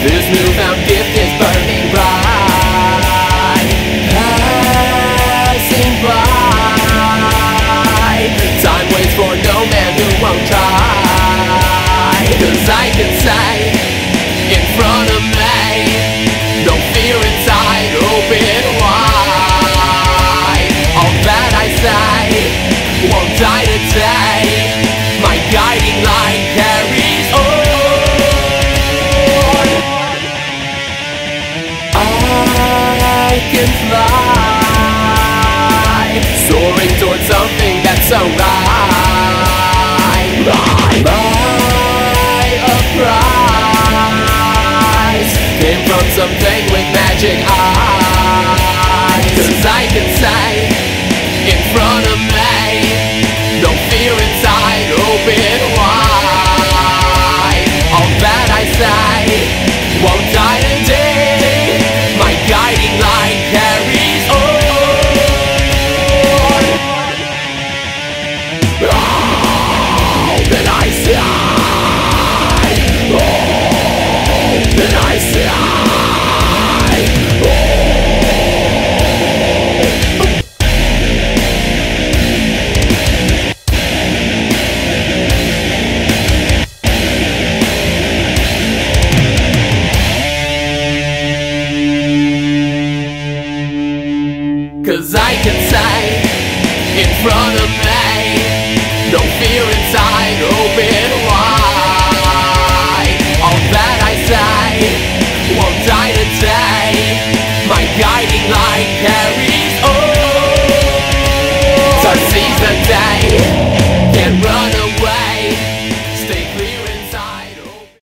This newfound gift is burning bright, passing by. Time waits for no man who won't try. 'Cause I can say in front of me, no fear inside, open wide. All that I say won't die today. My guiding light carries on. I can fly, soaring towards something that's so right. My prize came from something with magic eyes. 'Cause I can say in front of me, no fear inside, open wide. All that I say won't die today.